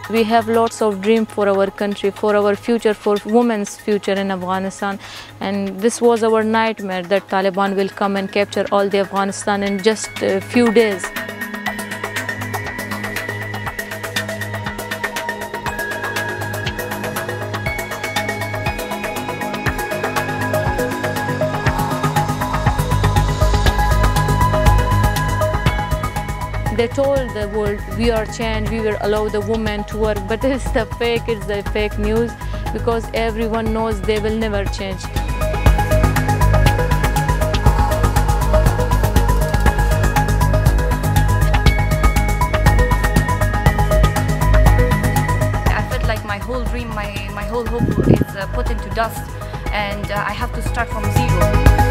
We have lots of dreams for our country, for our future, for women's future in Afghanistan. And this was our nightmare that Taliban will come and capture all the Afghanistan in just a few days. They told the world, we are changed, we will allow the women to work, but it's the fake news, because everyone knows they will never change. I felt like my whole dream, my whole hope is put into dust, and I have to start from zero.